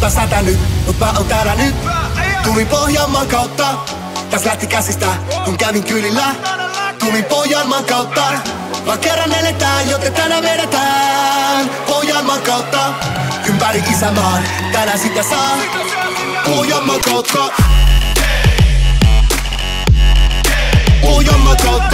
Lauantai sätänyt, mut mä oon täällä nyt. Tulin Pohjanmaan kautta, täs lähti käsistä, kun kävin kylillä. Tulin Pohjanmaan kautta, vaan kerran eletään, joten tänään vedetään. Pohjanmaan kautta, ympäri isämaan, tänään sitä saa. Pohjanmaan kautta, Pohjanmaan kautta.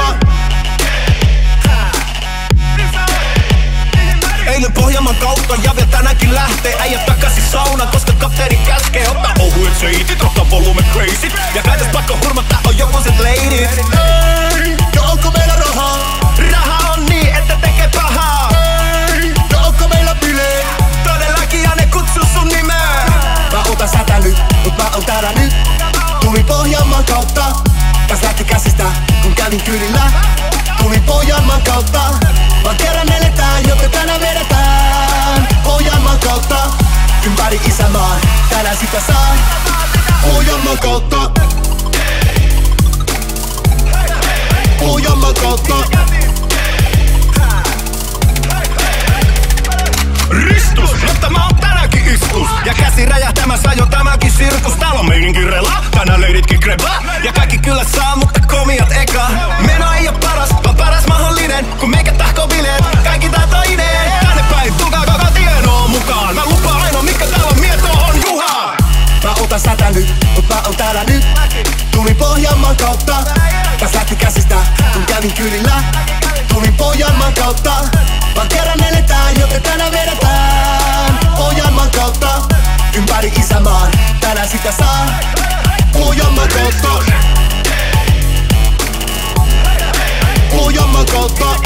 Eilen Pohjanmaan kautta ja vielä tänäänkin lähtee. Äijät takaisin saunaan, koska kapteeni käskee. Ottaa ohuet seitit, ottaa volume crazy. Ja kaitas pakko hurmattaa on jokuset ladies. Ei, no onko meillä rahaa? Raha on niin, että tekee pahaa. Ei, no onko meillä bileet? Todellakin ja ne kutsuu sun nimeä. Mä otan sätänyt, mut mä oon täällä nyt. Tulin Pohjanmaan kautta, täs lähti käsistä, kun kävin kylillä. Tulin Pohjanmaan kautta, vaan kerran eletään, joten tänään vedetään. Pohjanmaan kautta, ympäri isämaan, tänään sitä saa. Pohjanmaan kautta, Pohjanmaan kautta. Ristus, mutta mä oon tänäänkin istus. Ja käsi räjähtämässä jo tämäkin sirkus. Täällä on meininki rela, tänään leiditkin kreba. Ja kaikki kyllä saa, mutta komiat eka. Meno ei oo paras, vaan paras mahdollinen. Kun meikä tahkoo bileet, kaikki tää toinen. Tänne päin, tulkaa koko tienoa mukaan. Mä lupaan ainoa, mikä täällä on mieto, on Juha. Mä otan sätänyt, mut mä oon täällä nyt. Tulin Pohjanmaan kautta, täs lähti käsistä, kun kävin kylillä. Tulin Pohjanmaan kautta, vaan kerran eletään, joten tänään vedetään. Pohjanmaan kautta, ympäri isämaan, tänään sitä saa. Pohjanmaan kautta, Pohjanmaan kautta.